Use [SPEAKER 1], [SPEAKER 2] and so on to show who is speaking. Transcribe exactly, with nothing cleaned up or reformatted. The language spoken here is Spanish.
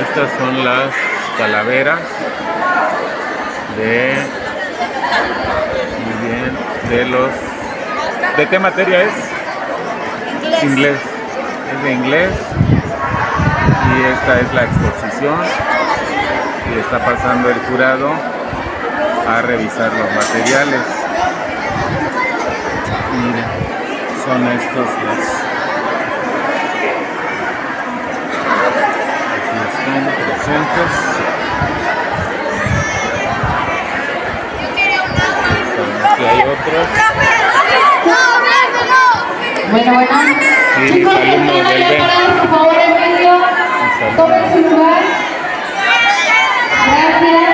[SPEAKER 1] Estas son las calaveras de, muy bien, de los, ¿de qué materia es?
[SPEAKER 2] Inglés.
[SPEAKER 1] Inglés, es de inglés. Y esta es la exposición y está pasando el jurado a revisar los materiales. Miren, son estos los, aquí están presentes. Aquí hay otros.
[SPEAKER 3] Bueno, bueno.
[SPEAKER 1] Sí,
[SPEAKER 3] Chicos, que
[SPEAKER 1] alumnos
[SPEAKER 3] están
[SPEAKER 1] del
[SPEAKER 3] ahí
[SPEAKER 1] B.
[SPEAKER 3] parados, por favor, en medio. Tomen su lugar. Gracias.